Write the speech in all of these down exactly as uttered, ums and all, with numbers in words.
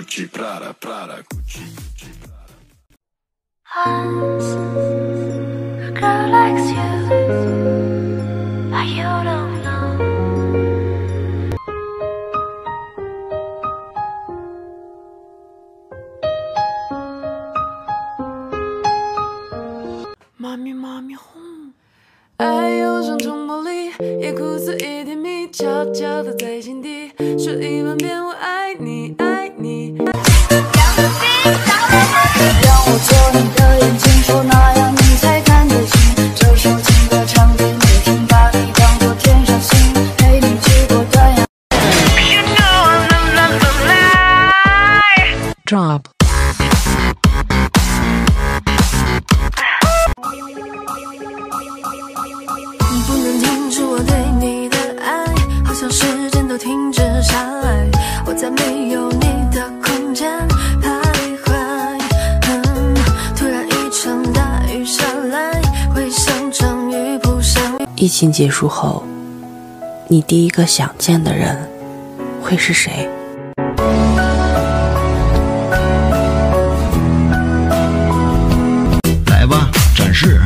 Gucci Prada Prada Gucci Gucci Prada. Once, a girl likes you, but you don't know. Mommy, mommy home。爱有双重魔力，也苦涩也甜蜜，悄悄地在心底说一万遍我爱你，爱你。 让我做你的眼睛，说那样你才看得清。这首情歌唱给你听，把你当作天上星，陪你去过断崖。 Drop。 你不能停止我对你的爱，好像时间都停止下来，我在没有你的空间徘徊。嗯，突然一场大雨下来，会像场雨扑上。 疫情结束后，你第一个想见的人会是谁？ 来吧，展示。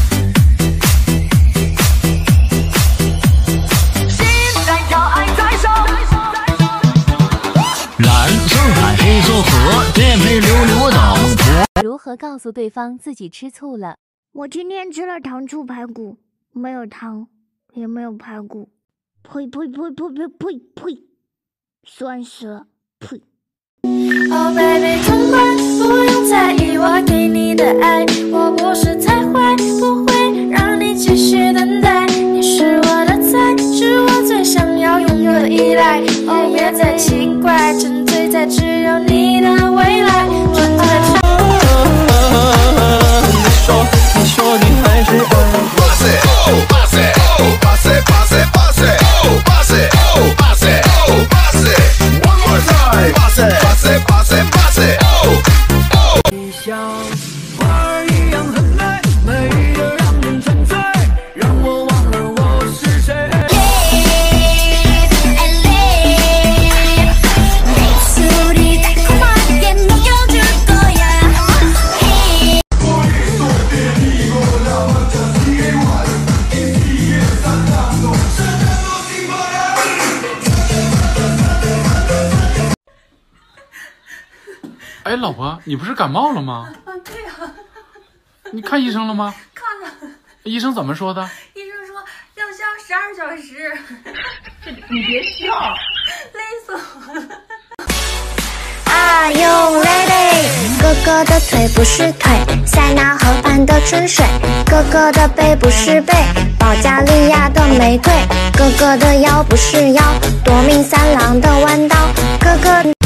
黑色河颠沛流流等婆。 如何告诉对方自己吃醋了？ 我今天吃了糖醋排骨，没有糖，也没有排骨，呸呸呸呸呸呸呸，酸蛇，呸。 Oh baby， 痛快，不用在意我给你的爱，我不是太坏，不会让你继续等待。你是我的菜，是我最想要拥有的依赖。哦，别再奇怪，沉醉在只有你的未来。沉醉在。 你说，你说你还是爱我。你像花儿一样很美，美得让人沉醉，让我忘了我是谁。 哎，老婆，你不是感冒了吗？ 啊，对呀、啊。 你看医生了吗？ 看了。 医生怎么说的？ 医生说要消十二小时。 你别笑， 累死我了。 Are you ready？ 哥哥的腿不是腿，塞纳河畔的春水。哥哥的背不是背，保加利亚的玫瑰。哥哥的腰不是腰，夺命三郎的弯刀。哥哥。